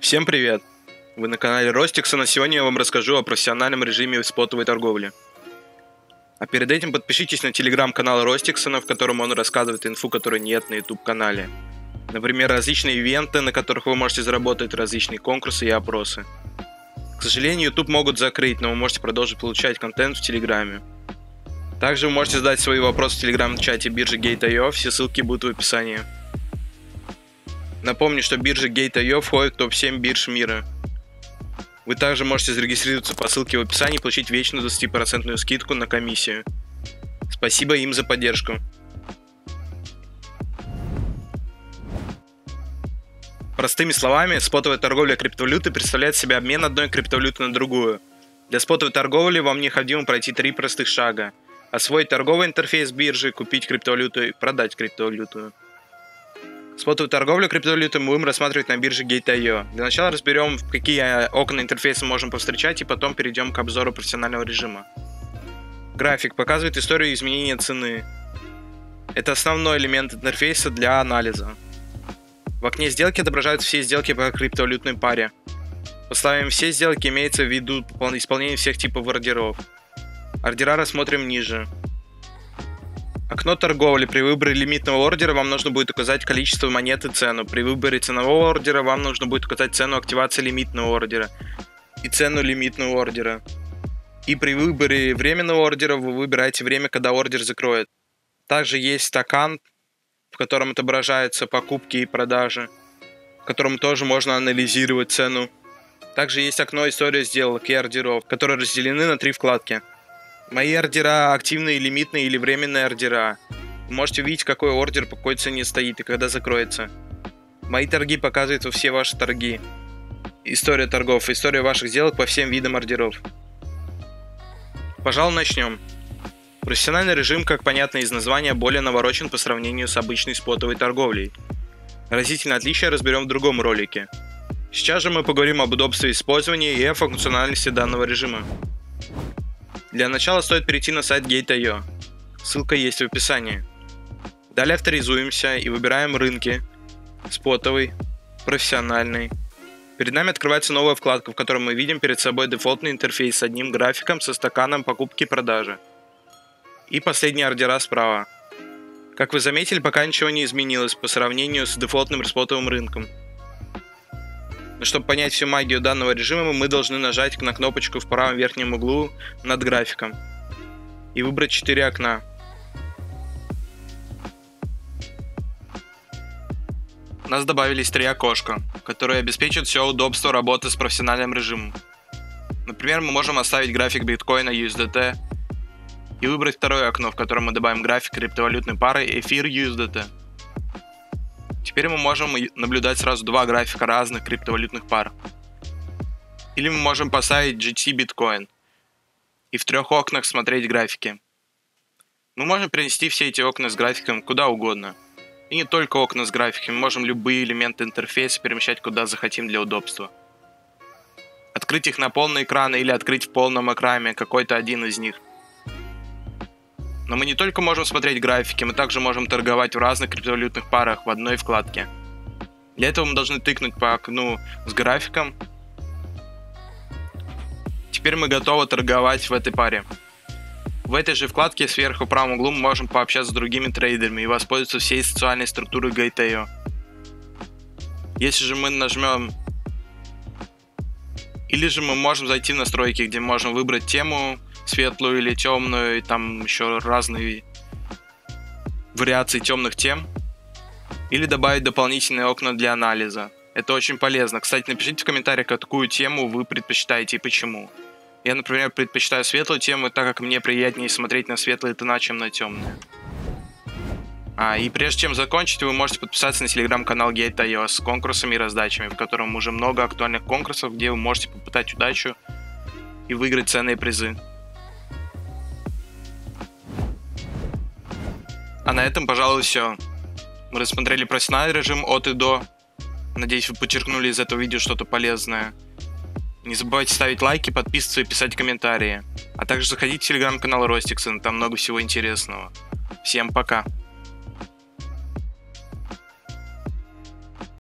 Всем привет! Вы на канале Ростиксона. Сегодня я вам расскажу о профессиональном режиме спотовой торговли. А перед этим подпишитесь на телеграм-канал Ростиксона, в котором он рассказывает инфу, которой нет на YouTube-канале. Например, различные ивенты, на которых вы можете заработать, различные конкурсы и опросы. К сожалению, YouTube могут закрыть, но вы можете продолжить получать контент в Телеграме. Также вы можете задать свои вопросы в телеграм-чате биржи Gate.io, все ссылки будут в описании. Напомню, что биржа Gate.io входит в топ-7 бирж мира. Вы также можете зарегистрироваться по ссылке в описании и получить вечную 20% скидку на комиссию. Спасибо им за поддержку. Простыми словами, спотовая торговля криптовалюты представляет себе обмен одной криптовалюты на другую. Для спотовой торговли вам необходимо пройти 3 простых шага. Освоить торговый интерфейс биржи, купить криптовалюту и продать криптовалюту. Спотовую торговлю криптовалютой мы будем рассматривать на бирже Gate.io. Для начала разберем, какие окна интерфейса можем повстречать, и потом перейдем к обзору профессионального режима. График показывает историю изменения цены. Это основной элемент интерфейса для анализа. В окне сделки отображаются все сделки по криптовалютной паре. По словам все сделки имеется в виду исполнение всех типов ордеров. Ордера рассмотрим ниже. Окно торговли. При выборе лимитного ордера вам нужно будет указать количество монет и цену. При выборе ценового ордера вам нужно будет указать цену активации лимитного ордера и цену лимитного ордера. И при выборе временного ордера вы выбираете время, когда ордер закроет. Также есть стакан, в котором отображаются покупки и продажи, в котором тоже можно анализировать цену. Также есть окно история сделок и ордеров, которые разделены на 3 вкладки. Мои ордера, активные, лимитные или временные ордера. Вы можете увидеть, какой ордер по какой цене стоит и когда закроется. Мои торги показывают все ваши торги. История торгов, история ваших сделок по всем видам ордеров. Пожалуй, начнем. Профессиональный режим, как понятно из названия, более наворочен по сравнению с обычной спотовой торговлей. Разительное отличие разберем в другом ролике. Сейчас же мы поговорим об удобстве использования и о функциональности данного режима. Для начала стоит перейти на сайт Gate.io. Ссылка есть в описании. Далее авторизуемся и выбираем рынки. Спотовый, профессиональный. Перед нами открывается новая вкладка, в которой мы видим перед собой дефолтный интерфейс с одним графиком со стаканом покупки и продажи. И последние ордера справа. Как вы заметили, пока ничего не изменилось по сравнению с дефолтным спотовым рынком. Но чтобы понять всю магию данного режима, мы должны нажать на кнопочку в правом верхнем углу над графиком и выбрать 4 окна. У нас добавились 3 окошка, которые обеспечат все удобство работы с профессиональным режимом. Например, мы можем оставить график биткоина USDT и выбрать второе окно, в котором мы добавим график криптовалютной пары эфир USDT. Теперь мы можем наблюдать сразу 2 графика разных криптовалютных пар. Или мы можем поставить GT биткоин и в 3 окнах смотреть графики. Мы можем перенести все эти окна с графиком куда угодно. И не только окна с графиками, мы можем любые элементы интерфейса перемещать куда захотим для удобства. Открыть их на полный экран или открыть в полном экране какой-то один из них. Но мы не только можем смотреть графики, мы также можем торговать в разных криптовалютных парах в одной вкладке. Для этого мы должны тыкнуть по окну с графиком. Теперь мы готовы торговать в этой паре. В этой же вкладке сверху в правом углу мы можем пообщаться с другими трейдерами и воспользоваться всей социальной структурой Gate.io. Если же мы нажмем... Или же мы можем зайти в настройки, где мы можем выбрать тему, светлую или темную, и там еще разные вариации темных тем. Или добавить дополнительные окна для анализа. Это очень полезно. Кстати, напишите в комментариях, какую тему вы предпочитаете и почему. Я, например, предпочитаю светлую тему, так как мне приятнее смотреть на светлые тона, чем на темные. И прежде чем закончить, вы можете подписаться на телеграм-канал Gate.io с конкурсами и раздачами, в котором уже много актуальных конкурсов, где вы можете попытать удачу и выиграть ценные призы. А на этом, пожалуй, все. Мы рассмотрели профессиональный режим от и до. Надеюсь, вы подчеркнули из этого видео что-то полезное. Не забывайте ставить лайки, подписываться и писать комментарии. А также заходите в телеграм-канал Ростиксона, там много всего интересного. Всем пока.